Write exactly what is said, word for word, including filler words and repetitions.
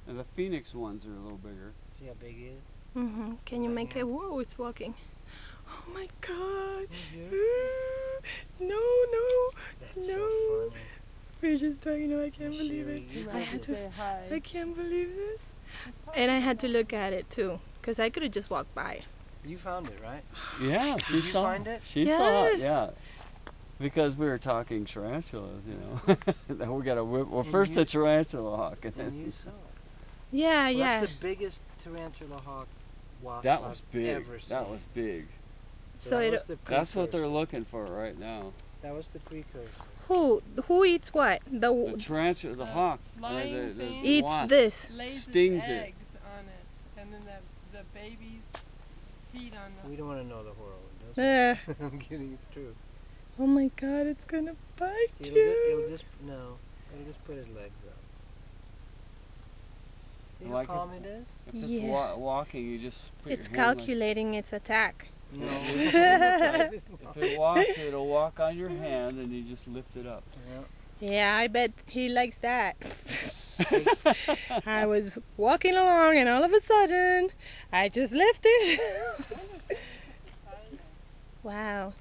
And the phoenix ones are a little bigger. See how big he is? Mm-hmm. Can you Right make here. it? Whoa, it's walking. Oh my God. Right No, no, That's no. so funny. We're just talking. No, I can't Miss believe it. Sherry, you I did had this. to. Say hi. I can't believe this. And I had to look at it too, because I could have just walked by. You found it, right? Yeah, Did she you saw find it? She saw it, Yes. yeah. Because we were talking tarantulas, you know. Then we got a whip. Well, And first you- the tarantula hawk, and And then you saw it. Yeah, Well, yeah. That's the biggest tarantula hawk wasp that was I've big. ever seen. That was big. So that it. was the That's what they're precursor. looking for right now. That was the precursor. Who who eats what? The, The tarantula, the The hawk, or flying the, the, thing. the eats wasp. this. Lays Stings its it. eggs on it, and then the the babies feed on We the. don't want to know the horror. Does Uh, I'm kidding. It's true. oh my God, it's gonna bite See, it'll, ju- you. it'll just no. It'll just put his legs up. See Like how if- calm it is? If it's Yeah. wa- walking, you just put It's your hand like- calculating its attack. No. If it walks, it'll walk on your hand, and you just lift it up. Yeah. Yeah, I bet he likes that. I was walking along and all of a sudden I just lifted. Wow.